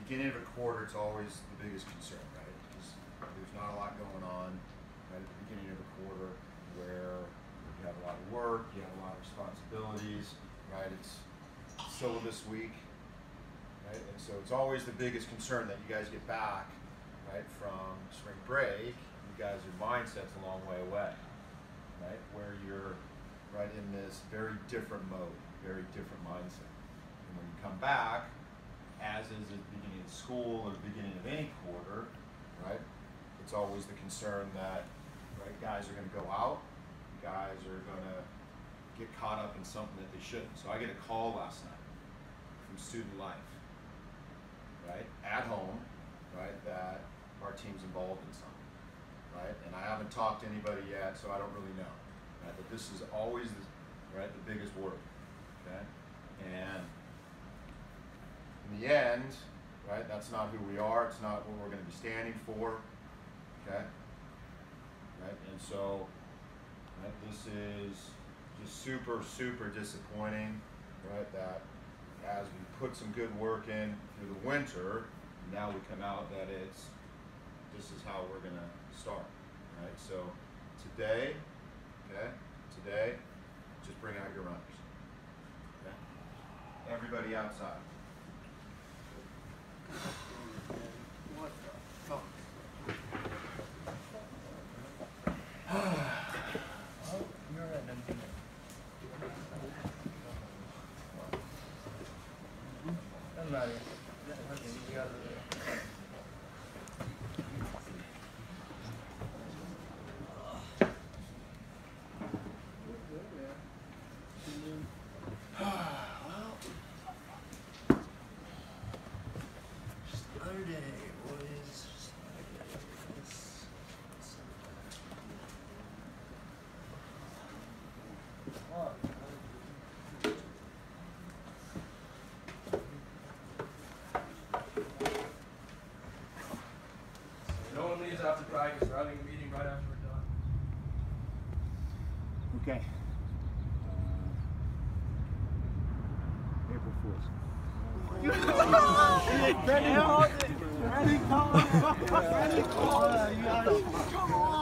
beginning of a quarter, it's always the biggest concern, right? Because there's not a lot going on right at the beginning of a quarter where you have a lot of work, you have a lot of responsibilities, right? It's syllabus week, right? And so it's always the biggest concern that you guys get back, right, from spring break. You guys, your mindset's a long way away, right? Where you're right in this very different mode, very different mindset. And when you come back, as is at the beginning of school or the beginning of any quarter, right, it's always the concern that, right, guys are going to go out, guys are going to get caught up in something that they shouldn't. So I get a call last night from Student Life, right, at home, right, that our team's involved in something, right, and I haven't talked to anybody yet, so I don't really know, right, but this is always, right, the biggest worry, okay, and in the end, right, that's not who we are, it's not what we're going to be standing for, okay, right, and so, right, this is just super, super disappointing, right, that as we put some good work in through the winter, now we come out that this is how we're going to start, right, so today, okay, just bring out your runners, okay, everybody outside. What the fuck? Oh, you're right. Doesn't matter. You got it. After practice, we're having a meeting right after we're done. Okay. April Fool's. Come on!